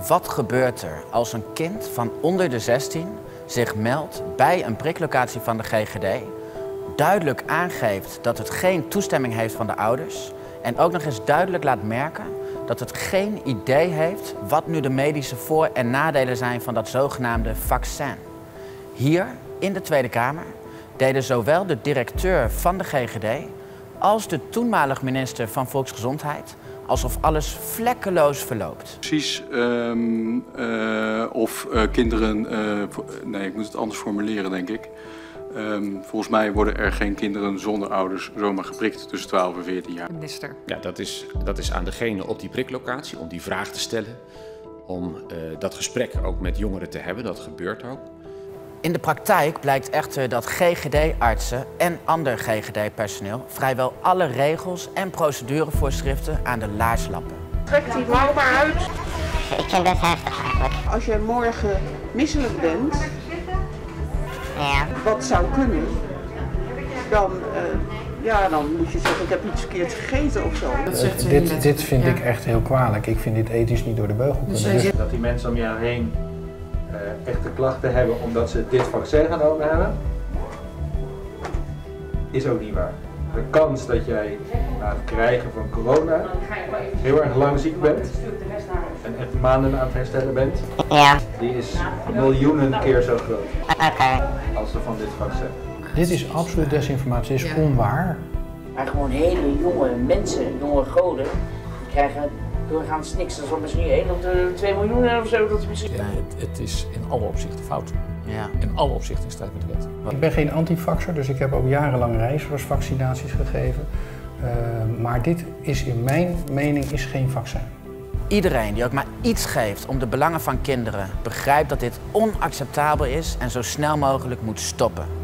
Wat gebeurt er als een kind van onder de 16 zich meldt bij een priklocatie van de GGD, duidelijk aangeeft dat het geen toestemming heeft van de ouders en ook nog eens duidelijk laat merken dat het geen idee heeft wat nu de medische voor- en nadelen zijn van dat zogenaamde vaccin. Hier in de Tweede Kamer deden zowel de directeur van de GGD als de toenmalig minister van Volksgezondheid alsof alles vlekkeloos verloopt. Precies of kinderen, nee, ik moet het anders formuleren denk ik. Volgens mij worden er geen kinderen zonder ouders zomaar geprikt tussen 12 en 14 jaar. Minister. Ja, dat is aan degene op die priklocatie om die vraag te stellen. Om dat gesprek ook met jongeren te hebben, dat gebeurt ook. In de praktijk blijkt echter dat GGD-artsen en ander GGD-personeel vrijwel alle regels en procedurevoorschriften aan de laars lappen. Trek die mouw maar uit. Ik vind dat heftig eigenlijk. Als je morgen misselijk bent, Ja. wat zou kunnen, dan moet je zeggen ik heb iets verkeerd gegeten of zo. Dit vind ik echt heel kwalijk. Ik vind dit ethisch niet door de beugel kunnen. Dat die mensen om jou heen echte klachten hebben omdat ze dit vaccin genomen hebben, is ook niet waar. De kans dat jij na het krijgen van corona heel erg lang ziek bent en echt maanden aan het herstellen bent, Ja. die is miljoenen keer zo groot Oké. als de van dit vaccin. Dit is absoluut desinformatie, dit is onwaar. Maar gewoon hele jonge mensen, jonge goden, die krijgen doorgaans niks. Dat is wel misschien 1 of 2 miljoen of zo. Dat is misschien... Ja, het is in alle opzichten fout. Ja. In alle opzichten in strijd met de wet. Ik ben geen antivaxer, dus ik heb ook jarenlang reisvaccinaties gegeven. Maar dit is in mijn mening geen vaccin. Iedereen die ook maar iets geeft om de belangen van kinderen begrijpt dat dit onacceptabel is en zo snel mogelijk moet stoppen.